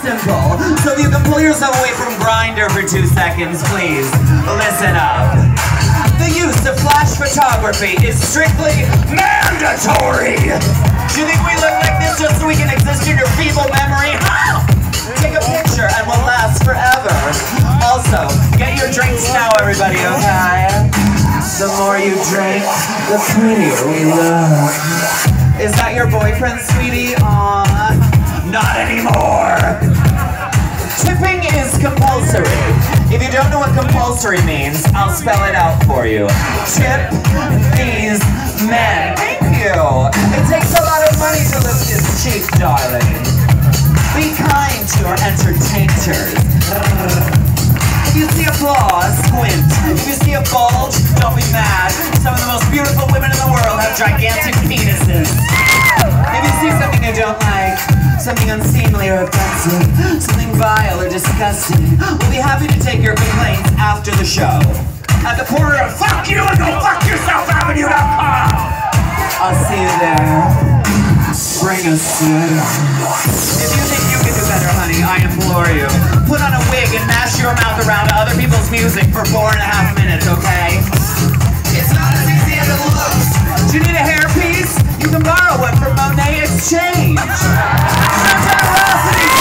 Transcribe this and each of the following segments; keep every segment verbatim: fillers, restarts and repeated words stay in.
simple. So if you can pull yourself away from Grindr for two seconds, please listen up. The use of flash photography is strictly mandatory. Do you think we look like this just so we can exist in your feeble memory? Take a picture and we'll last forever. Also, get your drinks now, everybody, okay? The more you drink, the prettier we look. Is that your boyfriend, sweetie? Aw, not anymore. Tipping is compulsory. If you don't know what compulsory means, I'll spell it out for you. Tip these men. Thank you. It takes a lot of money to lift this cheap, darling. Be kind to your entertainers. If you see a flaw, squint. If you see a bulge, don't be mad. Some of the most beautiful women in the world have gigantic penises. If you see something you don't like, something unseemly or offensive, something vile or disgusting, we'll be happy to take your complaints after the show. At the corner of fuck you and go fuck yourself avenue dot com. I'll see you there. Bring a soda. If you think you can do better, honey, I implore you. Put on a wig and mash your mouth around to other people's music for four and a half minutes, okay? It's not as easy as it looks. Do you need a hairpiece? You can borrow one from Monet Exchange. Generosity,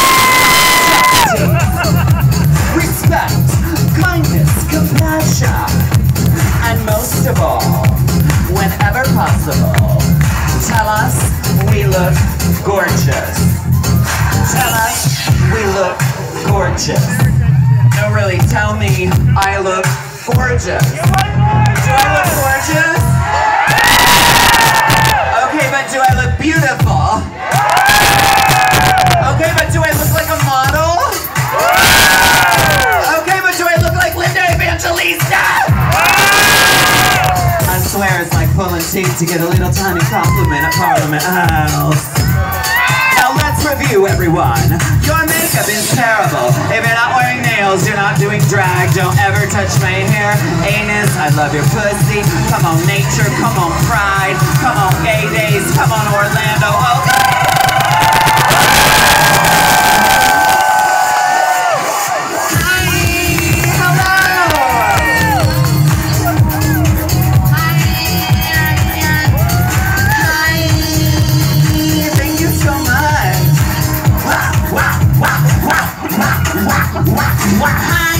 respect, kindness, compassion, and most of all, whenever possible, tell us we look gorgeous. Tell us we look gorgeous. No, really, tell me I look gorgeous. Do I look gorgeous? Okay, but do I look beautiful? Okay, but do I look like a model? Okay, but do I look like Linda Evangelista? I swear it's like pulling teeth to get a little tiny compliment at Parliament House. Now let's review, everyone. Your makeup is terrible. If you're not wearing nails, you're not doing drag. Don't ever touch my hair. Anus, I love your pussy. Come on, nature. Come on, pride. Come on, gay days. Come on, Orlando. Okay. Wow.